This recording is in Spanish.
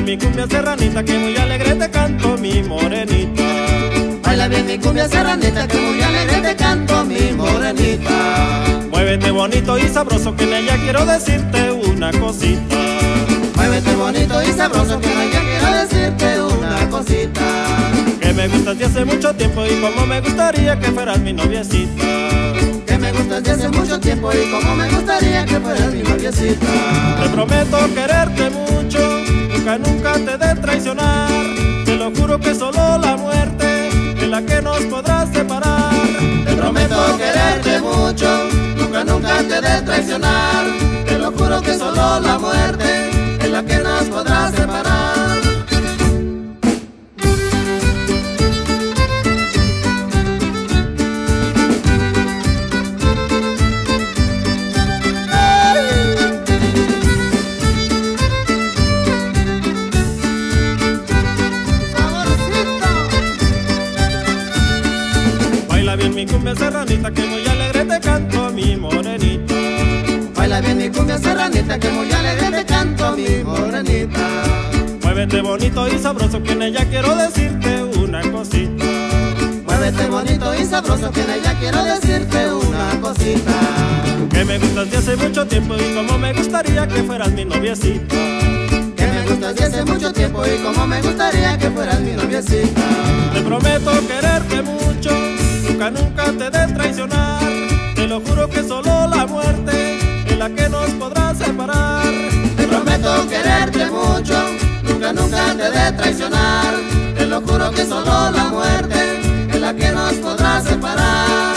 mi cumbia serranita, que muy alegre te canto, mi morenita. Baila bien mi cumbia serranita, que muy alegre te canto, mi morenita. Muévete bonito y sabroso, que en ella quiero decirte una cosita. Muévete bonito y sabroso, que en ella quiero decirte una cosita. Que me gustas de hace mucho tiempo y como me gustaría que fueras mi noviecita. Que me gustas de hace mucho tiempo y como me gustaría que fueras mi noviecita. Te prometo quererte mucho, nunca, nunca te de traicionar. Te lo juro que solo la muerte es la que nos podrá separar. Te prometo quererte mucho, nunca, nunca te de traicionar. Te lo juro que solo la muerte es la que nos podrá separar. Baila bien mi cumbia serranita, que muy alegre te canto, mi morenita. Baila bien mi cumbia serranita, que muy alegre te canto, mi morenita. Muévete bonito y sabroso, que en ella quiero decirte una cosita. Muévete bonito y sabroso, que en ella quiero decirte una cosita. Que me gustas de hace mucho tiempo y como me gustaría que fueras mi noviecita. Que me gustas de hace mucho tiempo y como me gustaría que fueras mi noviecita. Te prometo quererte mucho, nunca, nunca te de traicionar. Te lo juro que solo la muerte es la que nos podrá separar. Te prometo quererte mucho, nunca, nunca te de traicionar. Te lo juro que solo la muerte es la que nos podrá separar.